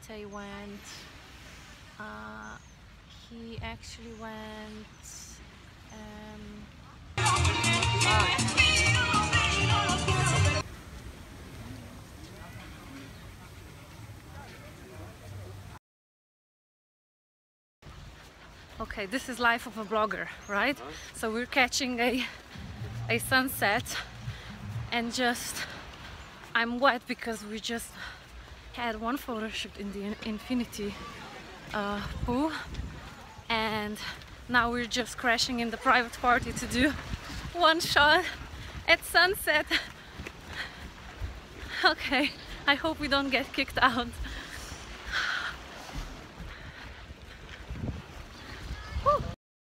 Matei went. He actually went. Okay, this is life of a blogger, right? So we're catching a sunset, and just I'm wet because we just had one photo shoot in the infinity pool, and now we're just crashing in the private party to do one shot at sunset. Okay, I hope we don't get kicked out. Woo.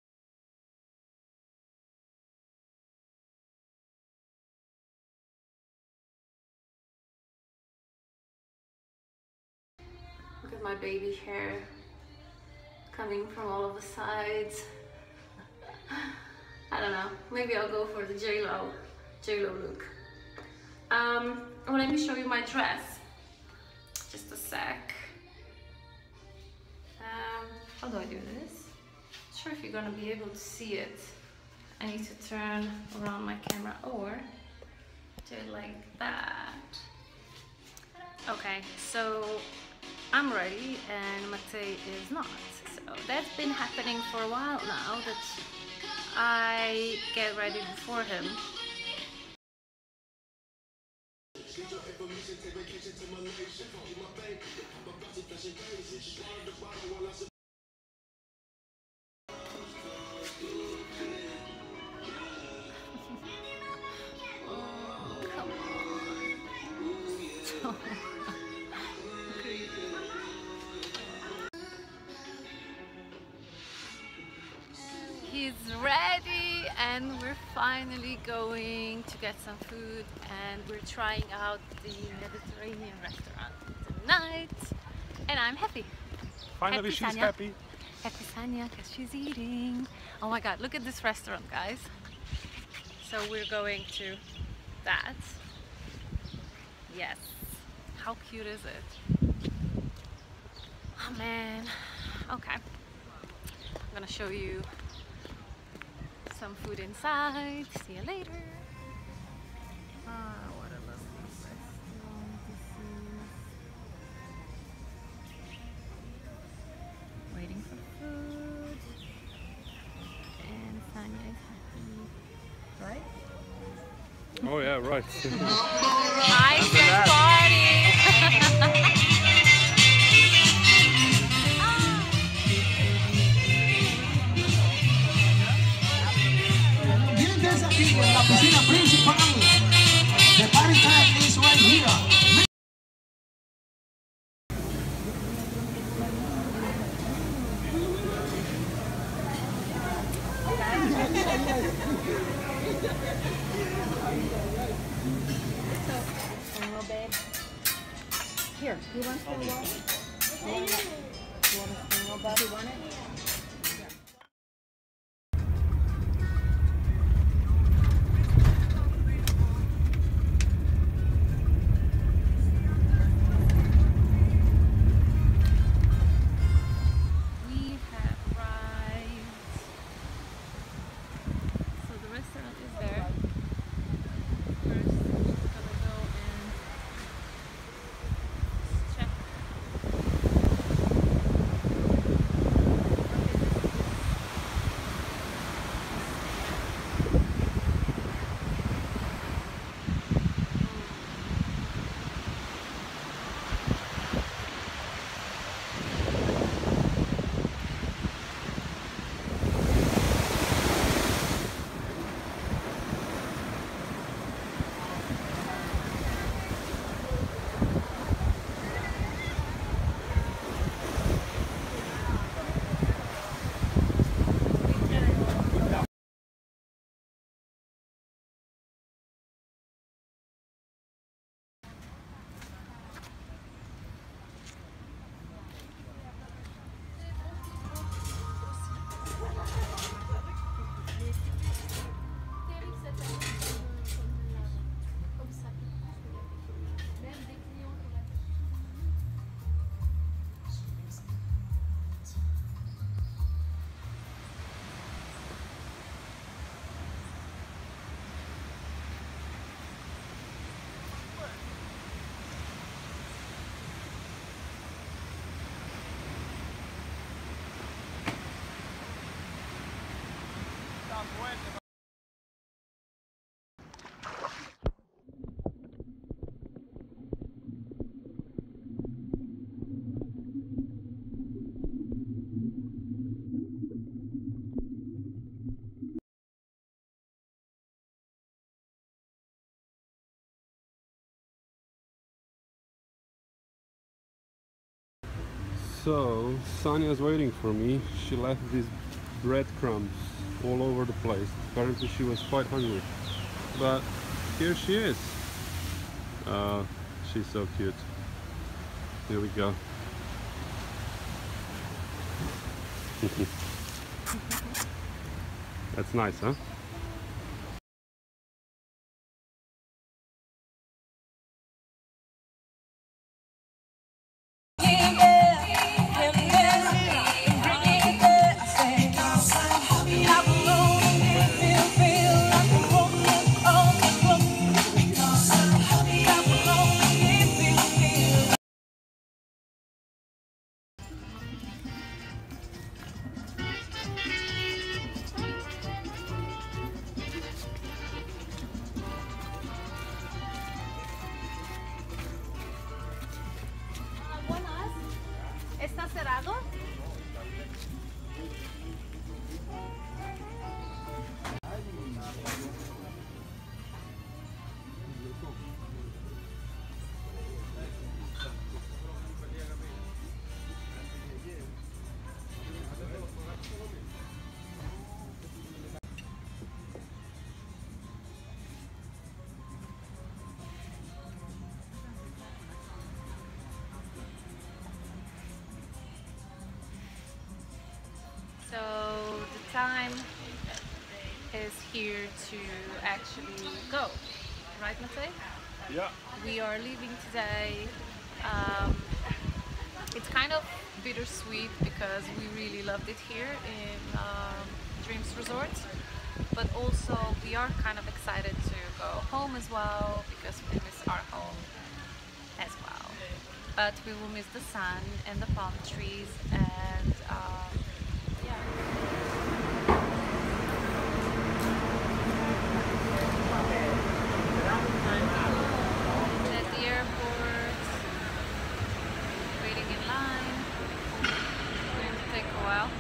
Look at my baby hair coming from all of the sides. I don't know, maybe I'll go for the J-Lo look. Let me show you my dress. Just a sec. How do I do this? Not sure if you're gonna be able to see it. I need to turn around my camera or do it like that. Okay, so I'm ready and Matei is not. So that's been happening for a while now that I get ready before him. He's ready and we're finally going to get some food, and we're trying out the Mediterranean restaurant tonight, and I'm happy. Finally, she's happy. Happy Sanya because she's eating. Oh my god, look at this restaurant, guys. So we're going to that. Yes. How cute is it? Oh man. Okay. I'm gonna show you some food inside. See you later. What a lovely restaurant this is. Waiting for food. And Sanya is happy. Right? Oh yeah, right. Ice and party! Aquí en la piscina principal. The party time is right here. Here, do you want some water? You want some water? Do you want it? So, Sonia's waiting for me. She left these breadcrumbs all over the place. Apparently she was quite hungry. But here she is. Oh, she's so cute. Here we go. That's nice, huh? ¿Está cerrado? So the time is here to actually go, right, Matej? Yeah. We are leaving today. It's kind of bittersweet because we really loved it here in Dreams Resort, but also we are kind of excited to go home as well because we miss our home as well. But we will miss the sun and the palm trees and at the airport, waiting in line. It's going to take a while.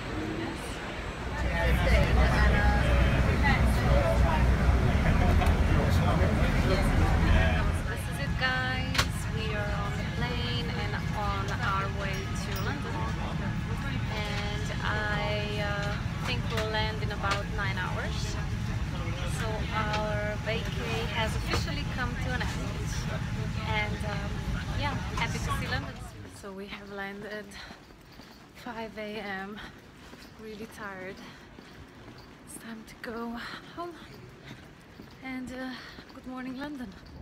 This is it, guys. We are on the plane and on our way to London. And I think we'll land in about 9 hours. So our vacay has officially come to an end. And yeah, happy to see London. So we have landed 5 a.m. really tired. It's time to go home. And good morning, London.